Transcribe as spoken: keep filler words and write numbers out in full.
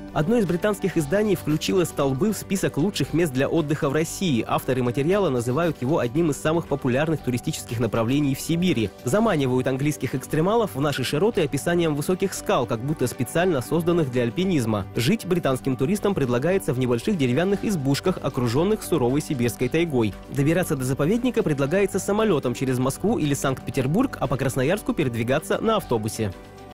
Одно из британских изданий включило столбы в список лучших мест для отдыха в России. Авторы материала называют его одним из самых популярных туристических направлений в Сибири. Заманивают английских экстремалов в наши широты описанием высоких скал, как будто специально созданных для альпинизма. Жить британским туристам предлагается в небольших деревянных избушках, окруженных суровой сибирской тайгой. Добираться до заповедника предлагается самолетом через Москву или Санкт-Петербург, а по Красноярску передвигаться на автобусе.